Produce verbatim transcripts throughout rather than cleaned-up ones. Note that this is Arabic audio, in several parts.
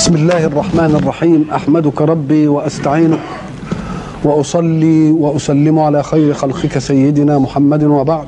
بسم الله الرحمن الرحيم. أحمدك ربي وأستعينك وأصلي وأسلم على خير خلقك سيدنا محمد، وبعد،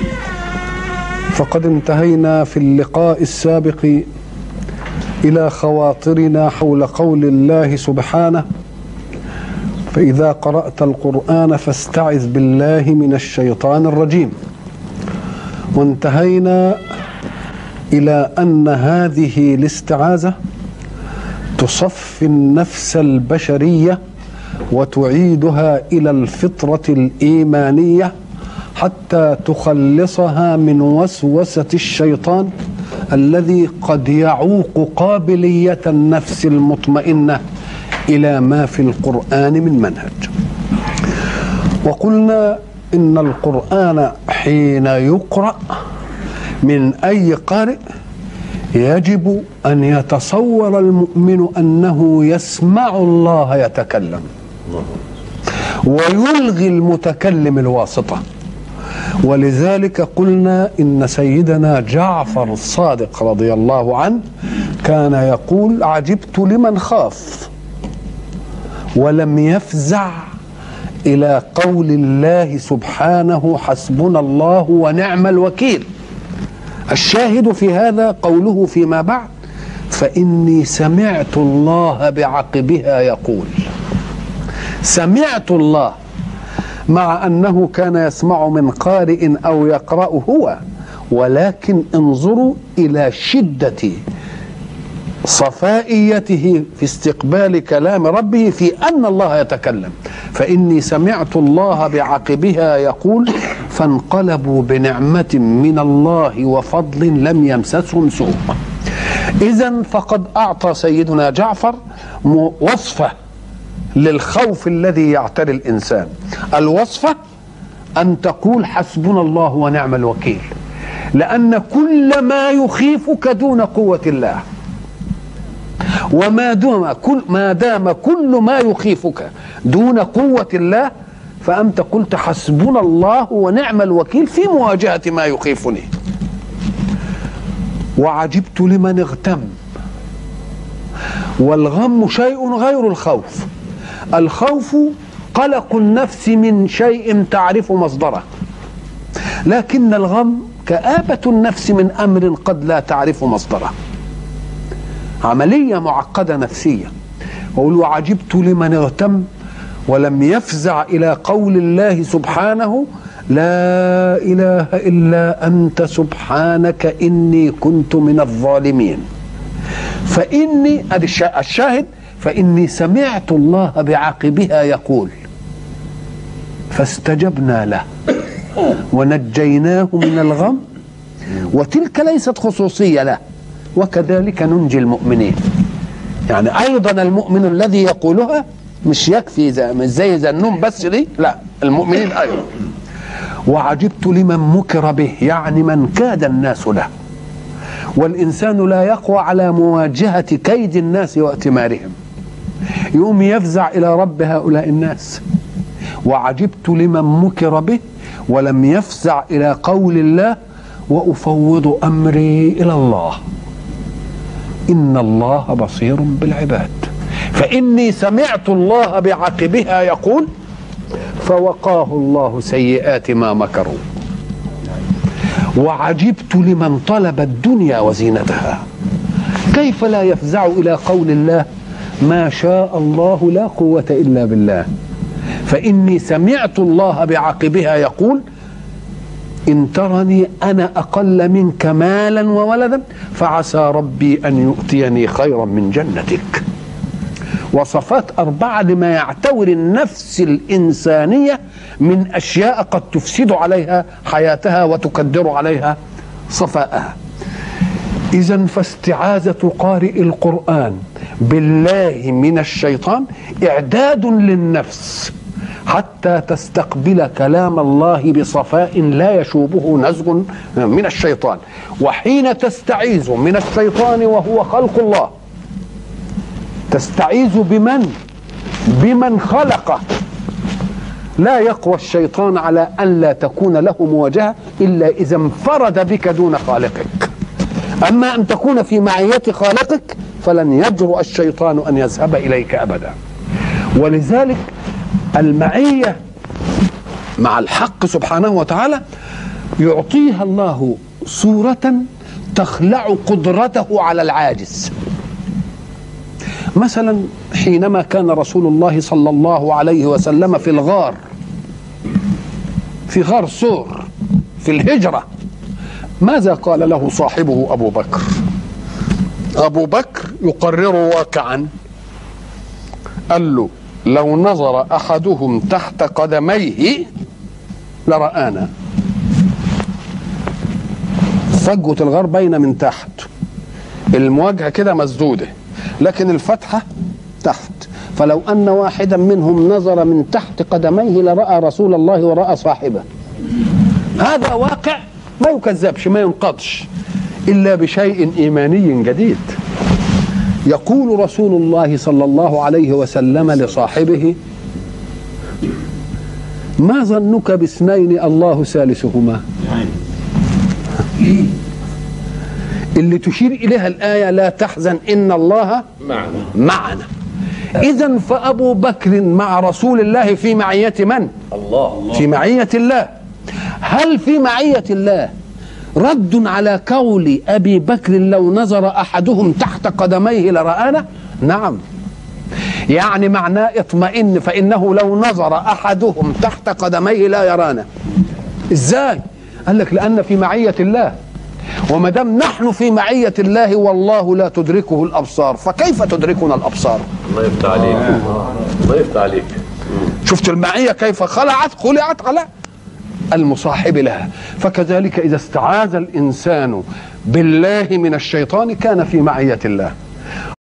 فقد انتهينا في اللقاء السابق إلى خواطرنا حول قول الله سبحانه: فإذا قرأت القرآن فاستعذ بالله من الشيطان الرجيم. وانتهينا إلى أن هذه الاستعاذة تصفي النفس البشرية وتعيدها إلى الفطرة الإيمانية حتى تخلصها من وسوسة الشيطان الذي قد يعوق قابلية النفس المطمئنة إلى ما في القرآن من منهج. وقلنا إن القرآن حين يقرأ من أي قارئ يجب أن يتصور المؤمن أنه يسمع الله يتكلم ويلغي المتكلم الواسطة. ولذلك قلنا إن سيدنا جعفر الصادق رضي الله عنه كان يقول: عجبت لمن خاف ولم يفزع إلى قول الله سبحانه: حسبنا الله ونعم الوكيل. الشاهد في هذا قوله فيما بعد: فإني سمعت الله بعقبها يقول. سمعت الله، مع أنه كان يسمع من قارئ أو يقرأ هو، ولكن انظروا إلى شدة صفائيته في استقبال كلام ربه في أن الله يتكلم. فإني سمعت الله بعقبها يقول: فانقلبوا بنعمة من الله وفضل لم يمسسهم سوء. إذن فقد أعطى سيدنا جعفر وصفة للخوف الذي يعتري الإنسان. الوصفة أن تقول: حسبنا الله ونعم الوكيل، لأن كل ما يخيفك دون قوة الله، وما دام كل ما دام كل ما يخيفك دون قوة الله فأنت قلت حسبنا الله ونعم الوكيل في مواجهة ما يخيفني. وعجبت لمن اغتم. والغم شيء غير الخوف. الخوف قلق النفس من شيء تعرف مصدره، لكن الغم كآبة النفس من أمر قد لا تعرف مصدره، عملية معقدة نفسية. وقل: وعجبت لمن اغتم ولم يفزع إلى قول الله سبحانه: لا إله إلا أنت سبحانك إني كنت من الظالمين. فإني الشاهد: فإني سمعت الله بعقبها يقول فاستجبنا له ونجيناه من الغم. وتلك ليست خصوصية له، وكذلك ننجي المؤمنين. يعني أيضا المؤمن الذي يقولها مش يكفي زي, مش زي ذنون بس دي، لا، المؤمنين أيضا. وعجبت لمن مكر به، يعني من كاد الناس له. والإنسان لا يقوى على مواجهة كيد الناس واتمارهم، يقوم يفزع إلى رب هؤلاء الناس. وعجبت لمن مكر به ولم يفزع إلى قول الله: وأفوض أمري إلى الله إن الله بصير بالعباد. فإني سمعت الله بعقبها يقول فوقاه الله سيئات ما مكروا. وعجبت لمن طلب الدنيا وزينتها، كيف لا يفزع إلى قول الله: ما شاء الله لا قوة إلا بالله. فإني سمعت الله بعقبها يقول: إن ترني أنا أقل منك مالا وولدا فعسى ربي أن يؤتيني خيرا من جنتك. وصفات أربعة لما يعتور النفس الإنسانية من أشياء قد تفسد عليها حياتها وتكدر عليها صفاءها. إذن فاستعاذة قارئ القرآن بالله من الشيطان إعداد للنفس حتى تستقبل كلام الله بصفاء لا يشوبه نزغ من الشيطان. وحين تستعيذ من الشيطان وهو خلق الله، تستعيذ بمن؟ بمن خلقه. لا يقوى الشيطان على أن لا تكون له مواجهة إلا إذا انفرد بك دون خالقك. أما أن تكون في معية خالقك فلن يجرؤ الشيطان أن يذهب إليك أبدا. ولذلك المعية مع الحق سبحانه وتعالى يعطيها الله صورة تخلع قدرته على العاجز. مثلا حينما كان رسول الله صلى الله عليه وسلم في الغار، في غار ثور في الهجرة، ماذا قال له صاحبه أبو بكر؟ أبو بكر يقرر واقعا، قال له لو نظر أحدهم تحت قدميه لرآنا. فجوة الغار باينة من تحت، المواجهة كده مسدودة لكن الفتحة تحت، فلو أن واحدا منهم نظر من تحت قدميه لرأى رسول الله ورأى صاحبه. هذا واقع ما يكذبش ما ينقضش إلا بشيء إيماني جديد. يقول رسول الله صلى الله عليه وسلم لصاحبه: ما ظنك باثنين الله ثالثهما؟ اللي تشير إليها الآية لا تحزن إن الله معنا, معنا. إذن فأبو بكر مع رسول الله في معية من؟ الله. في معية الله. هل في معية الله رد على قول أبي بكر لو نظر أحدهم تحت قدميه لرآنا؟ نعم. يعني معناه اطمئن فإنه لو نظر أحدهم تحت قدميه لا يرانا. إزاي؟ قال لك لأن في معية الله، وما دام نحن في معية الله والله لا تدركه الأبصار، فكيف تدركنا الأبصار؟ الله يفتح عليك. الله يفتح عليك. شفت المعية كيف خلعت خلعت على المصاحب لها. فكذلك إذا استعاذ الإنسان بالله من الشيطان كان في معية الله.